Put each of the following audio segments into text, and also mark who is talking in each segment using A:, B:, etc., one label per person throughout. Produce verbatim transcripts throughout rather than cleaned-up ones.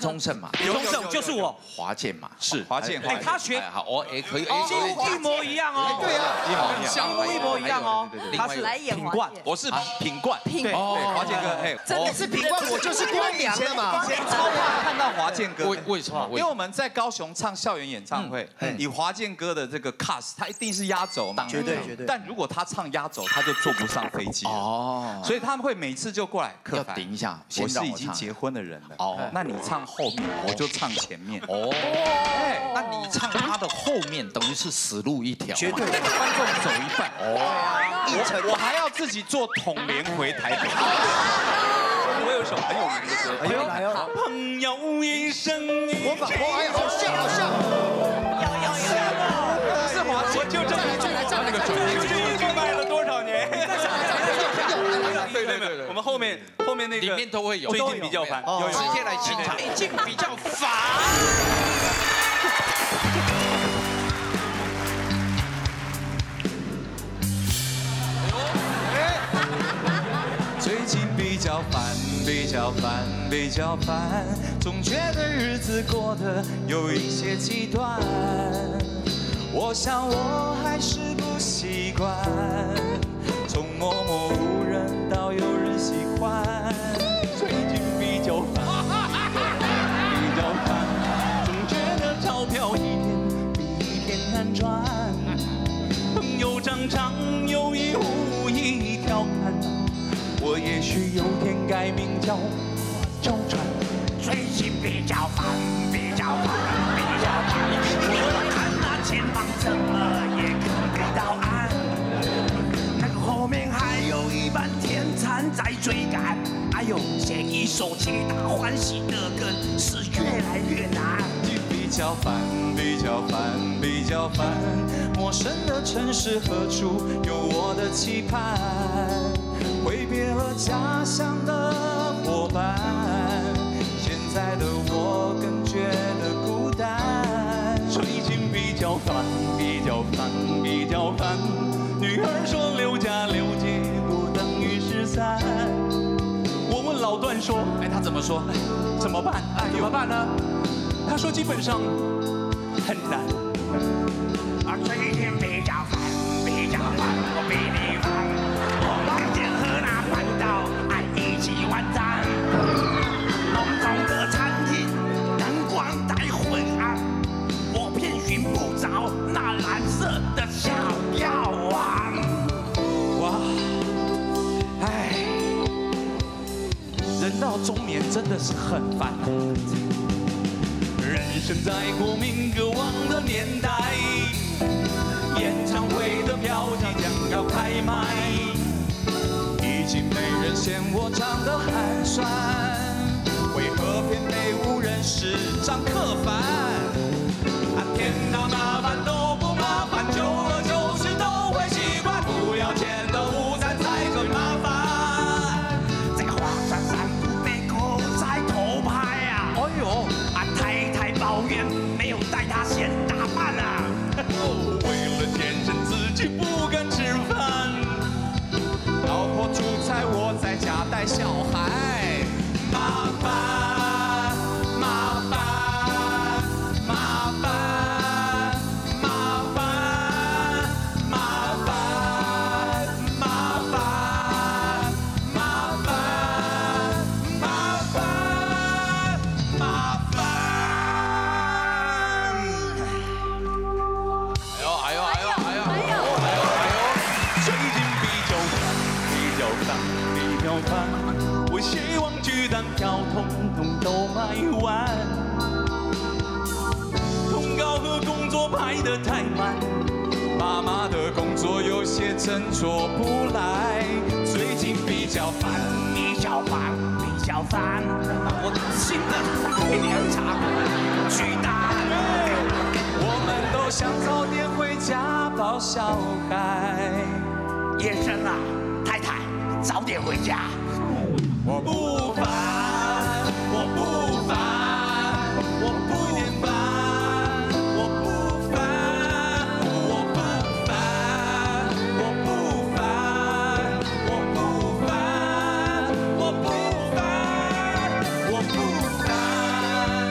A: 宗盛嘛，
B: 李宗盛就是我，
A: 华健嘛，
B: 是
C: 华健，
B: 哎，他学
A: 好，我也可以，
B: 一模一样哦，
D: 对啊，
C: 一模一样，
B: 相一模一样哦，他是
E: 来演
B: 品冠，
C: 我是品冠，
E: 品
C: 哦，华健哥，哎，
D: 你是品冠，我就是光良了嘛。
C: 以前超怕看到华健哥，
A: 为为什么？
C: 因为我们在高雄唱校园演唱会，以华健哥的这个 cast， 他一定是压轴嘛，
D: 绝对绝对。
C: 但如果他唱压轴，他就坐不上飞机哦，所以他们会每次就过来，
A: 要顶一下，
C: 我是已经结婚的人了，哦，那你唱后面，我就唱前面，哦，
A: 哎，那你唱他的后面，等于是死路一条，
D: 绝对，
C: 观众走一半，哦，我我还要自己坐统联回台北。我有一首很有名的歌，
D: 哎呦来哦，
C: 朋友一生一
D: 模仿，哎，好像好像，
E: 有有有，
C: 是华健，就这样，
D: 再来再来，
C: 这一句卖了多少年？
D: 对
C: 对对，我们后面后面那个
A: 里面都会有，
C: 最近比较烦，
A: 有直接来欣赏，最近比较烦。
C: 最近比较烦，比较烦，比较烦，总觉得日子过得有一些极端。我想我还是不习惯，从默默无人到有人喜欢。最近比较烦，比较烦，总觉得钞票一天比一天难赚。朋友常常有意无意调侃。我也许有天改名叫周传，
F: 最近比较烦，比较烦，比较烦。我看那前方怎么也看不到岸，那个后面还有一班天蚕在追赶。哎呦，写一首皆大欢喜的歌是越来越难。
C: 比较烦，比较烦，比较烦。陌生的城市何处有我的期盼？挥别了家乡的伙伴，现在的我更觉得孤单。最近比较烦，比较烦，比较烦。女儿说六加六节不等于十三。我问老段说，哎，他怎么说？怎么办？哎，怎么办呢？他说基本上很难。
F: 啊，最近比较烦，比较烦，我比你烦。我梦见和那半岛爱一起晚餐，浓重的餐厅灯光太昏暗，我偏寻不着那蓝色的小药丸。
C: 哇，唉，人到中年真的是很烦。人生在国民歌王的年代，演唱会的票即将要开卖，已经没人嫌我长得寒酸，为何偏被无人视长客烦？啊，天哪，麻烦都不麻烦，久而久之都会习惯，不要钱的午餐才很麻烦。
F: 在华山散步被狗仔偷拍啊！哎呦，啊太太抱怨没有带她先打扮啊！
C: 为了健身自己不敢吃饭，老婆煮菜我在家带小孩，麻烦麻烦麻烦麻烦麻烦麻烦麻烦麻烦麻烦。哎呦哎呦哎呦哎呦哎呦哎呦！最近比较烦，比较烦，比较烦。我希望巨蛋票统统都卖完，通告和工作排得太满，妈妈的工作有些真做不来。最近比较烦，
F: 比较烦，比较烦。我新的一两场巨蛋，
C: 我们都想早点回家抱小孩。
F: 夜深了，太太早点回家。
C: 我不烦，我不烦，我不烦，我不烦，我不烦，我不烦，我不烦，我不烦，我不烦。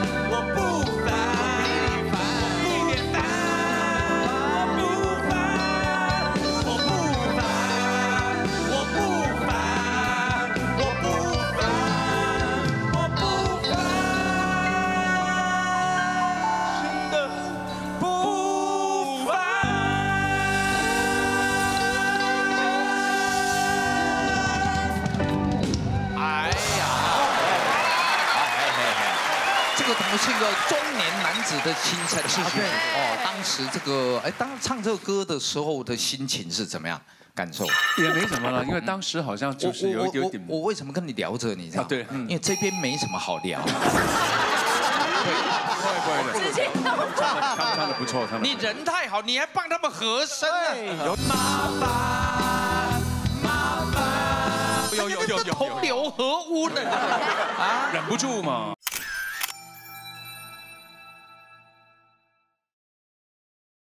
A: 这个等于是一个中年男子的心声。是是哦，当时这个哎，当唱这个歌的时候的心情是怎么样？感受
G: 也没什么了，因为当时好像就是有有点。
A: 我为什么跟你聊这？你知道？对，因为这边没什么好聊。
G: 会会会，
E: 直接
G: 他们唱的不错，他们。
A: 你人太好，你还帮他们和声啊！
C: 麻烦麻烦，
G: 有有有有
A: 同流合污的啊！
G: 忍不住嘛。